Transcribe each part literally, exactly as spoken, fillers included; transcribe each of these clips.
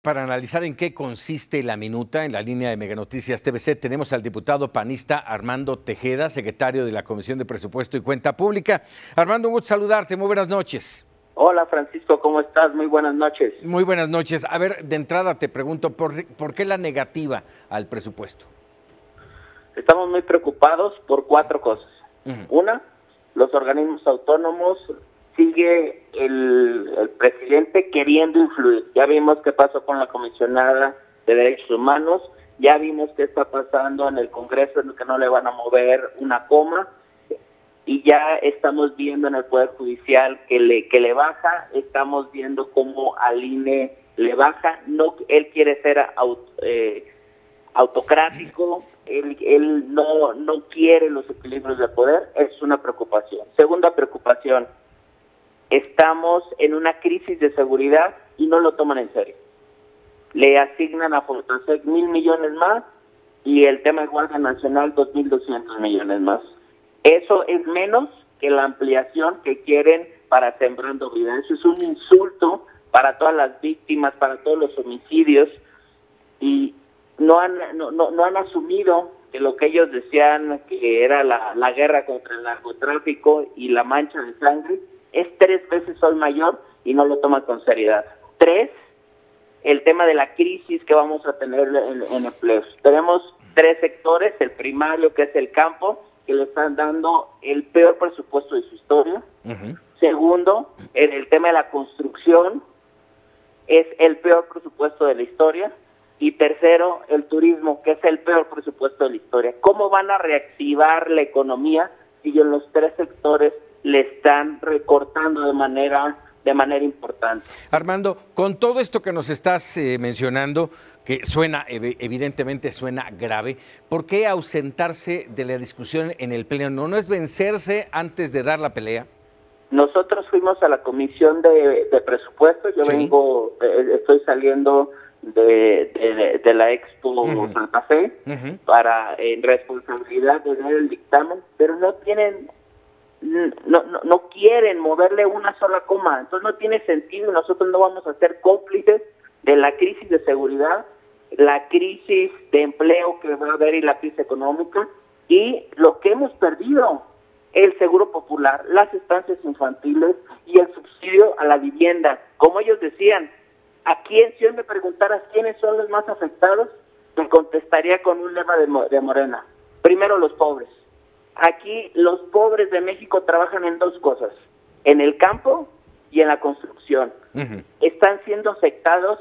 para analizar en qué consiste la minuta, en la línea de Mega Noticias T V C, tenemos al diputado panista Armando Tejeda, secretario de la Comisión de Presupuesto y Cuenta Pública. Armando, un gusto saludarte, muy buenas noches. Hola Francisco, ¿cómo estás? Muy buenas noches. Muy buenas noches. A ver, de entrada te pregunto, ¿por, ¿por qué la negativa al presupuesto? Estamos muy preocupados por cuatro cosas. Uh-huh. Una, los organismos autónomos, sigue el, el presidente queriendo influir. Ya vimos qué pasó con la comisionada de Derechos Humanos, ya vimos qué está pasando en el Congreso, en el que no le van a mover una coma, y ya estamos viendo en el Poder Judicial que le que le baja, estamos viendo cómo al I N E le baja, no, él quiere ser aut, eh, autocrático, él, él no, no quiere los equilibrios de poder, es una preocupación. Segunda preocupación, estamos en una crisis de seguridad y no lo toman en serio. Le asignan a Fortasec mil millones más y el tema de Guardia Nacional dos mil doscientos millones más. Eso es menos que la ampliación que quieren para Sembrando Vida. Eso es un insulto para todas las víctimas, para todos los homicidios, y no han no, no, no han asumido que lo que ellos decían que era la, la guerra contra el narcotráfico y la mancha de sangre es tres veces hoy mayor y no lo toman con seriedad. Tres, el tema de la crisis que vamos a tener en, en empleos. Tenemos tres sectores, el primario, que es el campo, que le están dando el peor presupuesto de su historia. Uh-huh. Segundo, en el tema de la construcción, es el peor presupuesto de la historia. Y tercero, el turismo, que es el peor presupuesto de la historia. ¿Cómo van a reactivar la economía si en los tres sectores le están recortando de manera de manera importante? Armando, con todo esto que nos estás eh, mencionando, que suena, evidentemente suena grave, ¿por qué ausentarse de la discusión en el Pleno? ¿No es vencerse antes de dar la pelea? Nosotros fuimos a la Comisión de, de Presupuestos, yo sí. vengo, eh, estoy saliendo de, de, de la Expo uh-huh. Santa Fe uh-huh. para, en responsabilidad de dar el dictamen, pero no tienen... No, no, no quieren moverle una sola coma, entonces no tiene sentido y nosotros no vamos a ser cómplices de la crisis de seguridad, la crisis de empleo que va a haber y la crisis económica y lo que hemos perdido, el seguro popular, las estancias infantiles y el subsidio a la vivienda. Como ellos decían, ¿a quién, si hoy me preguntaras quiénes son los más afectados? Me contestaría con un lema de, de Morena, primero los pobres. Aquí los pobres de México trabajan en dos cosas, en el campo y en la construcción. Uh-huh. Están siendo afectados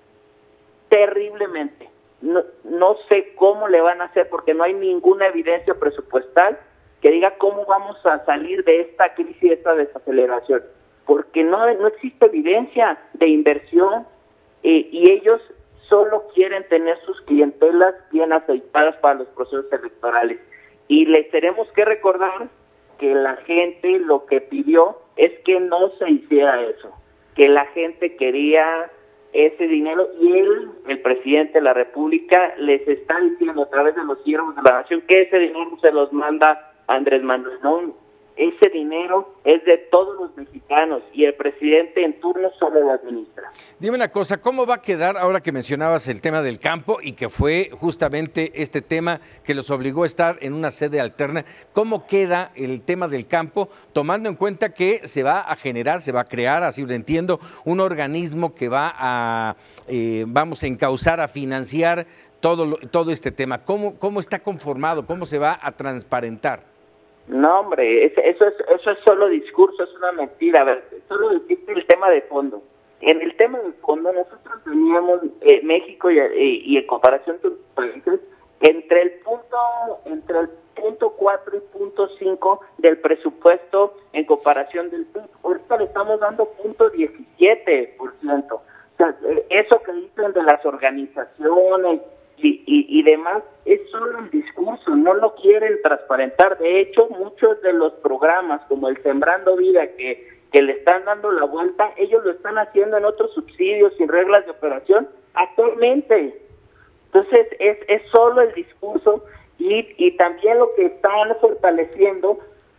terriblemente. No, no sé cómo le van a hacer porque no hay ninguna evidencia presupuestal que diga cómo vamos a salir de esta crisis, de esta desaceleración. Porque no, no existe evidencia de inversión eh, y ellos solo quieren tener sus clientelas bien aceitadas para los procesos electorales. Y les tenemos que recordar que la gente lo que pidió es que no se hiciera eso, que la gente quería ese dinero y él, el presidente de la República, les está diciendo a través de los siervos de la nación que ese dinero se los manda Andrés Manuel. No, ese dinero es de todos los mexicanos y el presidente en turno solo lo administra. Dime una cosa, ¿cómo va a quedar ahora que mencionabas el tema del campo y que fue justamente este tema que los obligó a estar en una sede alterna? ¿Cómo queda el tema del campo tomando en cuenta que se va a generar, se va a crear, así lo entiendo, un organismo que va a, eh, vamos a encauzar, a financiar todo, todo este tema? ¿Cómo, cómo está conformado? ¿Cómo se va a transparentar? No, hombre, eso es eso es solo discurso, es una mentira. A ver, solo decirte el tema de fondo. En el tema de fondo, nosotros teníamos eh, México y, y, y en comparación con los países, entre el punto entre el punto cuatro y punto cinco del presupuesto en comparación del P I B. Ahorita le estamos dando punto diecisiete por ciento. O sea, eso que dicen de las organizaciones Y, y, y demás, es solo el discurso, no lo quieren transparentar. De hecho, muchos de los programas, como el Sembrando Vida, que, que le están dando la vuelta, ellos lo están haciendo en otros subsidios sin reglas de operación actualmente. Entonces, es, es solo el discurso y, y también lo que están fortaleciendo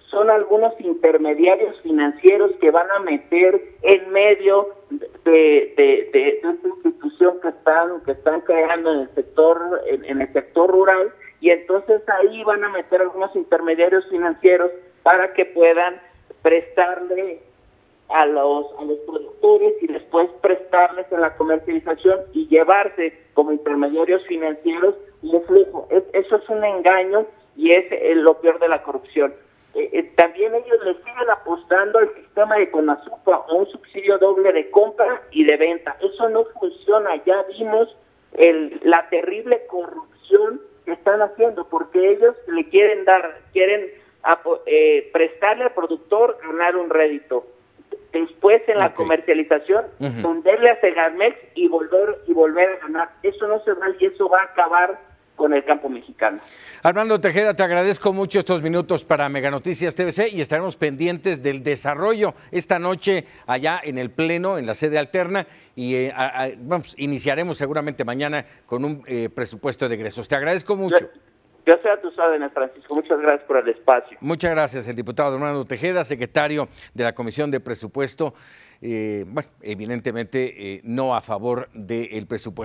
son algunos intermediarios financieros que van a meter en medio de, de, de, de esta institución que están que están creando en el sector en, en el sector rural, y entonces ahí van a meter algunos intermediarios financieros para que puedan prestarle a los a los productores y después prestarles en la comercialización y llevarse como intermediarios financieros un flujo. Es, eso es un engaño y es eh, lo peor de la corrupción. Eh, eh, también ellos le siguen apostando al sistema de Conasupa, a un subsidio doble de compra y de venta. Eso no funciona. Ya vimos el, la terrible corrupción que están haciendo, porque ellos le quieren dar, quieren eh, prestarle al productor, ganar un rédito. Después en la okay. comercialización, uh-huh. venderle a Segalmex y volver y volver a ganar. Eso no se va y eso va a acabar con el campo mexicano. Armando Tejeda, te agradezco mucho estos minutos para Mega Noticias T V C y estaremos pendientes del desarrollo esta noche allá en el Pleno, en la sede alterna, y eh, a, a, vamos, iniciaremos seguramente mañana con un eh, presupuesto de egresos. Te agradezco mucho. Yo, yo estoy a tus órdenes, Francisco. Muchas gracias por el espacio. Muchas gracias, el diputado Armando Tejeda, secretario de la Comisión de Presupuesto, eh, bueno, evidentemente eh, no a favor del presupuesto.